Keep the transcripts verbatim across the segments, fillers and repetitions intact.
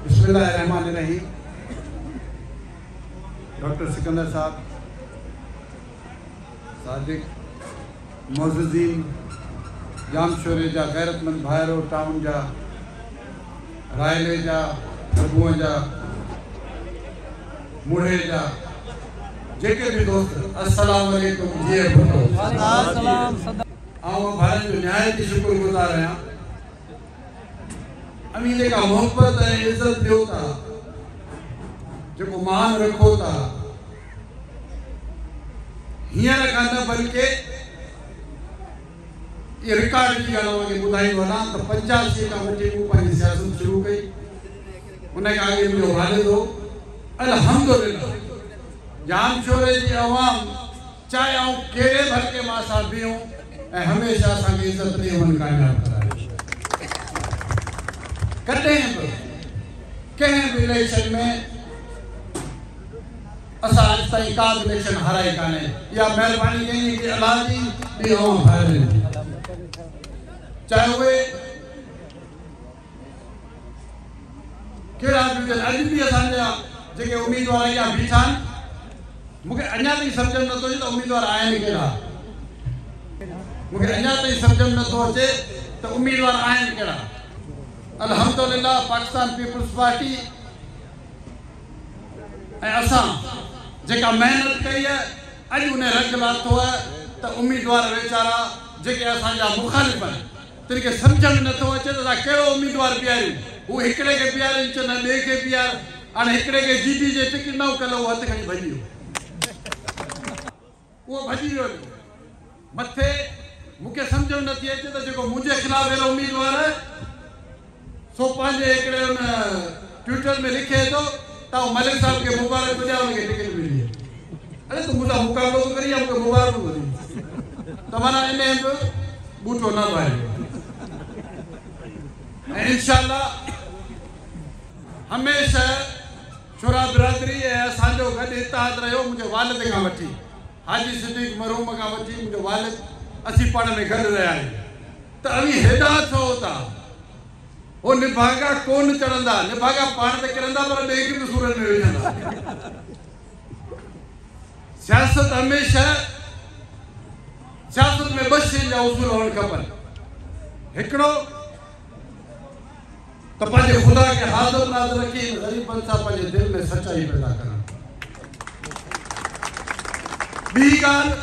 बिस्मिल्लाहिर्रहमानिर्रहीम। डॉक्टर सिकंदर साहब, सादिक, मोज़ीज़ीन, जामशोरे जा गैरतमंद भाइरो, टाउन जा, रायले जा, रबुअ जा, मुढ़े जा, जेके भी दोस्त अस्सलाम वालेकुम जी भुटो। आऊं भारत जो न्याय की शुक्रगुज़ार आहियां। अमी जेका मोहब्बत ऐं इज़त ॾियो था, जेको मान रखो था, हींअर खां न बल्कि ये रिकॉर्ड जी ॻाल्हि खे ॿुधाईंदो वञा त पंजासी खां वठी मूं पंहिंजी सियासत शुरू कई। उन खां अॻे मुंहिंजो वालिद हो। अल्हम्दुलिल्लाह जामशोरे जी अवाम चाहे आऊं कहिड़े भड़के मां सां बीहूं ऐं हमेशह असांखे इज़त ॾेई वञ कामयाबु कराए। कॾहिं बि कंहिं बि इलेक्शन में असां अॼु ताईं का बि इलेक्शन हाराई कान्हे। इहा महिरबानी कई कि अलाह जी ॿी अवाम हारनि जी, चाहे उहे कहिड़ा बि हुजनि। अॼु बि असांजा जेके उम्मीदवार अॻियां बीठा आहिनि, मूंखे अञा ताईं सम्झ में नथो अचे त उम्मीदवार आहिनि कहिड़ा। मूंखे अञा ताईं सम्झ में नथो अचे त उम्मीदवार आहिनि कहिड़ा। अल्हम्दुलिल्लाह पाकिस्तान पीपल्स पार्टी ऐं असां जेका महिनत कई आहे, अॼु उन रंग लाथो आहे त उम्मीदवार वीचारा जेके असांजा मुखालिफ़ आहिनि, तिनखे सम्झ में नथो अचे त असां कहिड़ो उम्मीदवार बीहारियूं। हू हिकिड़े खे बीहारिनि चवंदा ॿिए खे बीहार। हाणे हिकिड़े खे जीडी जे टिकट न कल उहो हथु खणी भॼी वियो। उहो भॼी वियो मथे। मूंखे सम्झ में नथी अचे त जेको मुंहिंजे ख़िलाफ़ अहिड़ो उम्मीदवार आहे, सो पंहिंजे हिकिड़े हुन ट्विटर में लिखे थो त मलिक साहब खे मुबारक हुजे, हुनखे टिकट मिली। अरे तूं मूंसां मुक़ाबिलो थो करी या मूंखे मुबारक थो करी? त माना इन बि बूटो न पाए। ऐं इंशाअल्लाह हमेशह शुरा बिरादरी ऐं असांजो गॾु इतिहाद रहियो। मुंहिंजे वालिद खां वठी हाजी सिद्दीक़ मरहूम खां वठी मुंहिंजो वालिद, असीं पाण में गॾु रहिया आहियूं। त अवी हेॾा छो था? वो निभागा कोन चढ़ंदा, निभागा पाण ते किरंदा, पर ॿिए खे बि सूरत में विझंदा। सियासत हमेशह सियासत में ॿ शयुनि जा उसूल हुअण खपनि। हिकिड़ो त पंहिंजे ख़ुदा खे हाज़िर नाज़िर रखी ग़रीबनि सां पंहिंजे दिलि में सचाई पैदा करणु। ॿी ॻाल्हि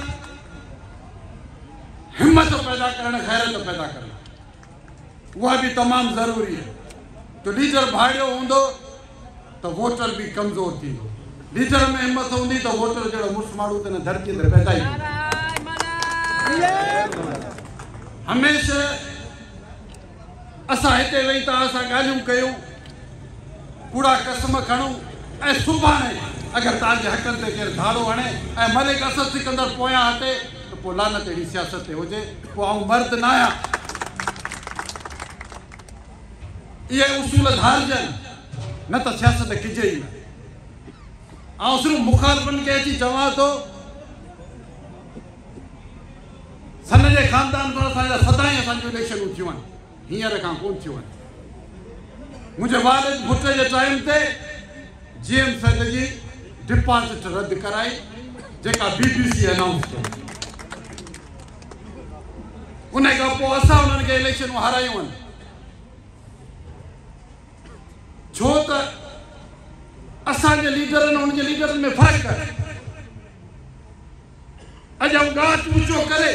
हिम्मत पैदा करणु, ग़ैरत पैदा करणु, उहा बि तमामु ज़रूरी है। तो लीडर भाड़ियो हूंदो त वोटर भी कमज़ोर थींदो। लीडर में हिम्मत हूंदी त वोटर जहिड़ो मुर्स माण्हू त धरती ते पैदा ई हमेशह असां हिते वेही था असां ॻाल्हियूं कयूं, कूड़ा कसम खणूं ऐं सुभाणे अगरि तव्हांजे हक़नि ते केरु धाड़ो हणे ऐं मलिक असद सिकंदर पोयां हटे त पोइ लानत अहिड़ी सियासत ते हुजे। पोइ आऊं मर्द न आहियां। इहे उसूल धारजनि, न त सियासत खिजे ई न। ऐं सिर्फ़ु मुखालिफ़नि खे अची चवां थो, सन जे ख़ानदान सां असांजा सदाईं असांजूं इलेक्शनूं थियूं आहिनि, हींअर खां कोन थियूं आहिनि। मुंहिंजे वालिद भुट जे टाइम ते जी एम सैद जी डिपॉज़िट रद्द कराई, जेका बी बी सी अनाउंस कई। उन खां पोइ असां उन्हनि खे इलेक्शनूं हारायूं आहिनि। छो त असांजे लीडरनि उनजे लीडरनि में फ़र्क़ु आहे। अॼु आऊं गाच ऊचो करे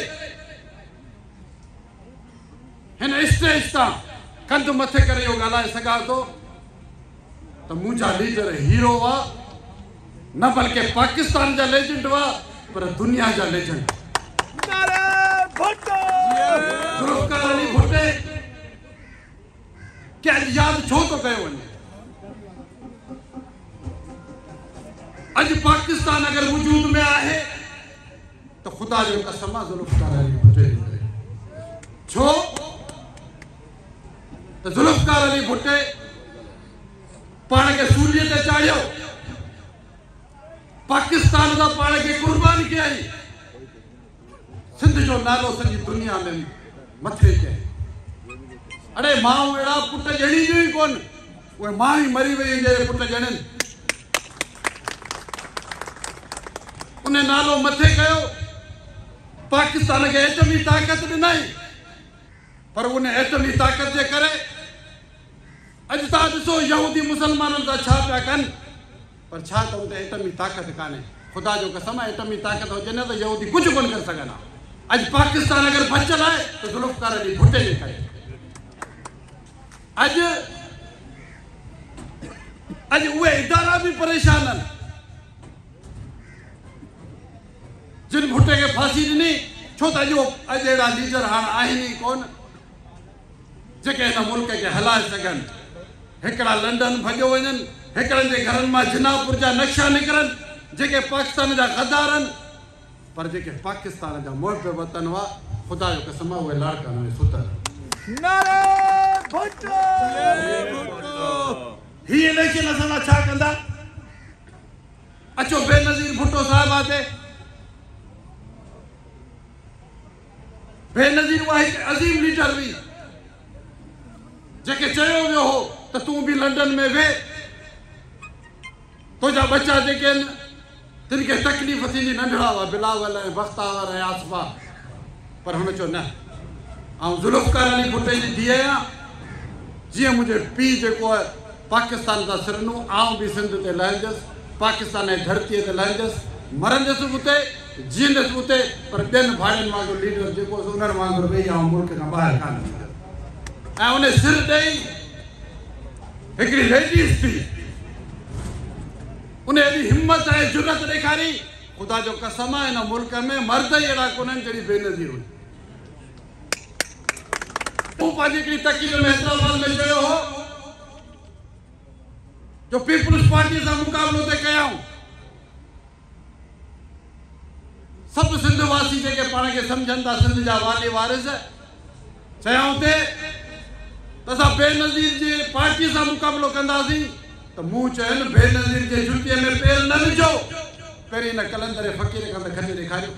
हिन स्टेज तां कंध मथे करे इहो ॻाल्हाए सघां थो त मुंहिंजा लीडर हीरो हुआ, न बल्कि पाकिस्तान जा लेजेंड हुआ, पर दुनिया जा लेजेंड। ज़ुल्फ़िकार अली भुट्टे के अॼु यादि छो थो कयो वञे? अॼु पाकिस्तान अगरि वजूद में आहे तो खुदा जो कसम आहे ज़ुल्फ़िकार अली भुट्टे जी करे। छो त ज़ुल्फ़िकार अली भुट्टे पाण खे सूलीअ ते चाढ़ियो, पाकिस्तान जा पाण खे कुर्बान कयई, सिंध जो नालो सॼी दुनिया में मथे कयई। अड़े मां अहिड़ा पुट जहिड़ी जो ई कोन उहे मां ई मरी वई जहिड़े पुट ॼणनि उन नालो मथे कयो पाकिस्तान खे एटमी ताक़त ॾिनई पर उन एटमी ताक़त जे करे अॼु तव्हां ॾिसो यहूदी मुसलमाननि सां छा पिया कनि पर छा त उते एटमी ताक़त कान्हे ख़ुदा जो कसम आहे एटमी ताक़त हुजे न त यहूदी कुझु कोन करे सघंदा अॼु पाकिस्तान अगरि बचियल आहे त ज़ुल्फ़कार अली भुट्टे जे करे अॼु अॼु उहे इदारा बि परेशान आहिनि जिन भुट्टे खे फांसी ॾिनी छो त अॼु अॼु अहिड़ा लीडर हाणे आहिनि ई कोन जेके हिन मुल्क खे हलाए सघनि हिकिड़ा लंडन भॼो वञनि हिकिड़नि जे घरनि मां जिनापुर जा नक्शा निकिरनि जेके पाकिस्तान जा गद्दार आहिनि पर जेके पाकिस्तान जा मुहिब वतन हुआ ख़ुदा जो कसम आहे उहे लाड़कान में सुतल ही इलेक्शन असां लाइ छा कंदा अचो बेनज़ीर भुट्टो साहिबा ते बेनज़ीर उहा हिकु अज़ीम लीडर हुई जेके चयो वियो हो त तूं बि लंडन में वेह तुंहिंजा बच्चा जेके आहिनि तिन खे तकलीफ़ थींदी नंढड़ा हुआ बिलावल ऐं बख़्तावर ऐं आसफा पर हुन चयो न आउं ज़ुल्फ़कार अली भुट्टे जी धीउ आहियां जीअं मुंहिंजो पीउ जेको आहे पाकिस्तान सां सिरनूं आउं बि सिंध ते लहंदुसि पाकिस्तान जी धरतीअ ते लहंदुसि मरंदुसि बि उते जीअंदुसि उते पर ॿियनि भाइनि वांगुरु लीडर जेको उन्हनि वांगुरु वेही आउं मुल्क खां ॿाहिरि कान ऐं उन सिर ॾेई हिकिड़ी लेडीज़ थी उन एॾी हिम्मत ऐं जुरत ॾेखारी ख़ुदा जो कसम आहे हिन मुल्क में मर्द ई अहिड़ा कोन्हनि जहिड़ी बेनज़ीर हुई तूं पंहिंजी हिकिड़ी तक़रीर में हैदराबाद में चयो हो जो पीपुल्स पार्टी सां मुक़ाबिलो ते कयाऊं सभु सिंध वासी जेके पाण खे सम्झनि था सिंध जा वाली वारिस चयाऊं ते त असां बेनज़ीर जे पार्टी सां मुक़ाबिलो कंदासीं त मूं चयुनि बेनज़ीर जे जुतीअ में पेर न विझो पहिरीं हिन कलंदर फ़क़ीर खां त खणी ॾेखारियो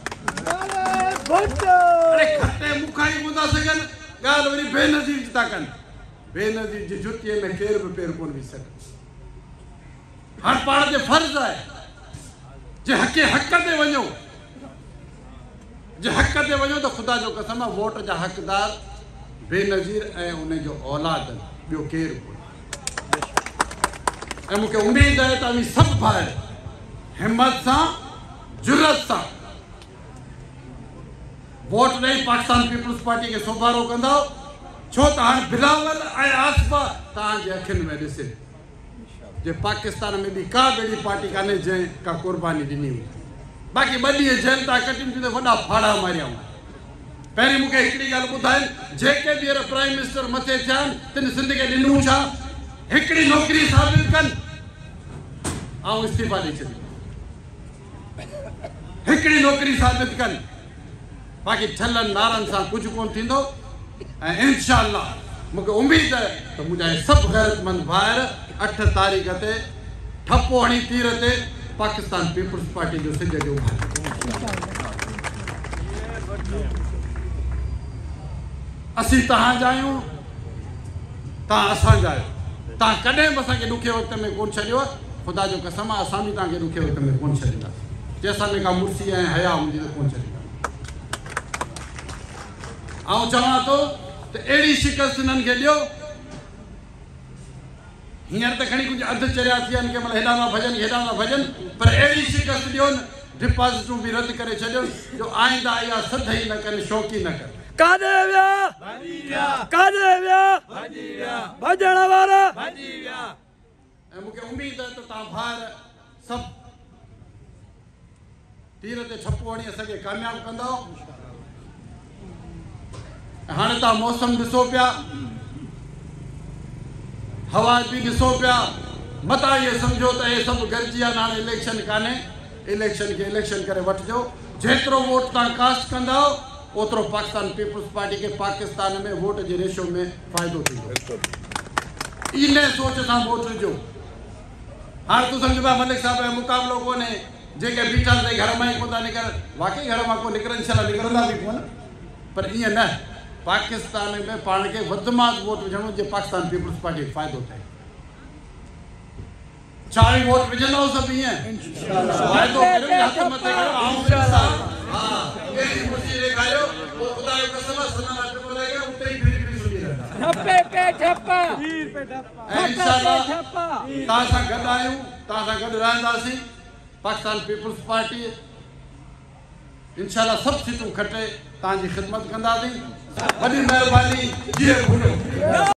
अरे खटे मूंखां ई ॿुधा सघनि ॻाल्हि वरी बेनज़ीर जी था कनि बेनज़ीर जी जुतीअ में केर बि पेर कोन विझी सघे हाणे पाण ते फ़र्ज़ु आहे जे हक़े हक़ ते वञो जे हक़ ते वञो त ख़ुदा जो कसम आहे वोट जा हक़दार बेनज़ीर ऐं उनजो औलाद ॿियो केरु कोन्हे ऐं मूंखे उमेदु आहे त अवी सभु भाइर हिम्मत सां जुरत सां वोट ॾेई पाकिस्तान पीपुल्स पार्टी खे सोभारो कंदो छो त हाणे बिलावल ऐं आसफा तव्हांजे अखियुनि में ॾिसे जे पाकिस्तान में बि का बि अहिड़ी पार्टी कान्हे जंहिं का क़ुर्बानी ॾिनी हुई बाक़ी ॿ ॾींहं जेल था कटियूं त वॾा फाड़ा मारिया पहिरीं मूंखे हिकिड़ी ॻाल्हि ॿुधाइनि जेके बि हींअर प्राइम मिनिस्टर मथे थिया आहिनि तिन सिंध खे ॾिनूं छा हिकिड़ी नौकिरी साबित कनि ऐं इस्तीफ़ा ॾेई छॾी हिकिड़ी नौकिरी साबित कनि बाक़ी ठलनि नारनि सां कुझु कोन थींदो ऐं इनशा अल्लाह मूंखे उमेद आहे त मुंहिंजा सभु गैरतमंद भाइर अठ तारीख़ ते ठपो हणी तीर ते पाकिस्तान पीपुल्स पार्टी जो सिज जो असीं तव्हांजा आहियूं तव्हां असांजा आहियो तव्हां कॾहिं बि असांखे ॾुखे वक़्त में कोन छॾियो ख़ुदा जो कसम आहे असां बि तव्हांखे ॾुखे वक़्त में कोन छॾींदासीं जे असां में का मुर्सी ऐं हया हूंदी त कोन छॾींदा ऐं चवां थो त अहिड़ी शिकस्त हिननि खे ॾियो हींअर त खणी कुझु अधु चरिया थिया आहिनि कंहिं महिल हेॾां था भॼनि हेॾां था भॼनि पर अहिड़ी शिकस्त ॾियोनि डिपॉज़िटूं बि रद्द करे छॾियोनि जो आईंदा इहा सद ई न कनि शौक़ी न कनि काॾे विया काॾे विया भॼण वारा ऐं मूंखे उमेद आहे त तव्हां भाइर सभु तीर ते छपो हणी असांखे कामयाबु कंदव हाणे तव्हां मौसम ॾिसो पिया हवा बि ॾिसो पिया मता इहे सम्झो त इहे सभु गॾिजी आहिनि हाणे इलेक्शन कान्हे इलेक्शन खे इलेक्शन करे वठिजो जेतिरो वोट तव्हां कास्ट कंदव ओतिरो पाकिस्तान पीपुल्स पार्टी खे पाकिस्तान में वोट जे रेशो में फ़ाइदो थींदो इन सोच सां वोट ॾिजो हाणे तूं सम्झ पिया मलिक साहिब जो मुक़ाबिलो कोन्हे जेके बीठा अथई घर मां ई कोन था निकिरनि वाक़ई घर मां को निकिरनि छा निकिरंदा बि कोन पर ईअं न पाकिस्तान में पाण खे वधि मां वोट विझणो जे पाकिस्तान पीपुल्स पार्टी खे फ़ाइदो थिए चालीह वोट विझंदव सभु ईअं वाइदो करियो हथ मथे कयो आऊं हा केॾी ख़ुशी ॾेखारियो पोइ ख़ुदा जो कसम आहे सना अटो लॻे उते ई फिरी फिरी सुधी रहंदा ठप्पे पे ठप्पा ऐं इंशाअल्लाह तव्हां सां गॾु आहियूं तव्हां सां गॾु रहंदासीं पाकिस्तान पीपुल्स पार्टी इंशाअल्लाह सभु सीटूं खटे तव्हांजी ख़िदमत कंदासीं वॾी महिरबानी जीअं घुरियो